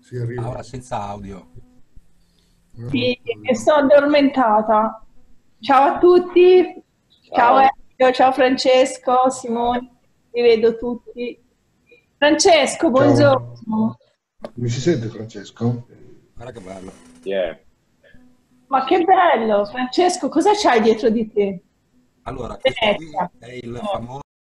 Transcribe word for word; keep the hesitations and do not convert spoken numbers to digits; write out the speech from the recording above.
Si arriva. Ora senza audio. No, Sì, no, che sto addormentata. Ciao a tutti, ciao Ciao. Ezio, ciao Francesco, Simone, vi vedo tutti. Francesco, ciao. buongiorno. Mi si sente Francesco? Guarda che bello. Yeah. Ma che bello, Francesco, cosa c'hai dietro di te? Allora, questo qui Venezia. è il Oh, famoso